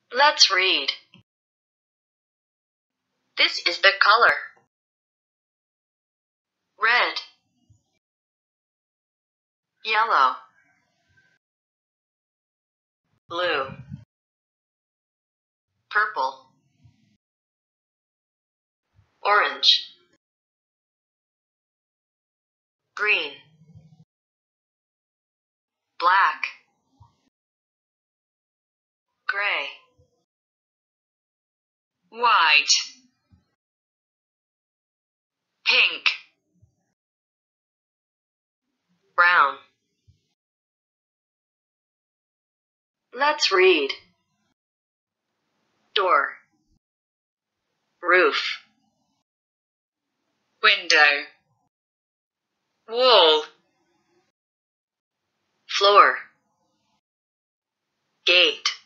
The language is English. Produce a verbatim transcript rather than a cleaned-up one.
Let's read. This is the color. Red. Yellow. Blue. Purple. Orange. Green. Black. Gray. White. Pink. Brown. Let's read. Door. Roof. Window. Wall. Floor. Gate.